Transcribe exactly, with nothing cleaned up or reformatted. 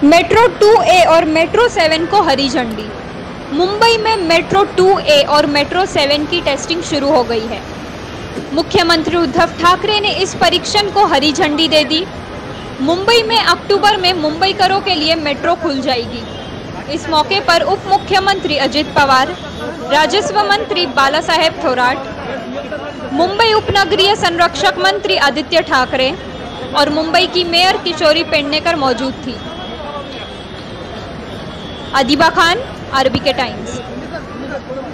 Metro to ए और metro seven को हरी झंडी। मुंबई में मेट्रो टू ए और मेट्रो सेवन की टेस्टिंग शुरू हो गई है। मुख्यमंत्री उद्धव ठाकरे ने इस परीक्षण को हरी झंडी दे दी। मुंबई में अक्टूबर में मुंबईकरों के लिए मेट्रो खुल जाएगी। इस मौके पर उप मुख्यमंत्री अजित पवार, राजस्व मंत्री बाला साहेब थोराट, मुंबई उपनगरीय संरक्षक मंत्री आदित्य ठाकरे और मुंबई की मेयर किशोरी पेडनेकर मौजूद थी। Adiba Khan, RBK times.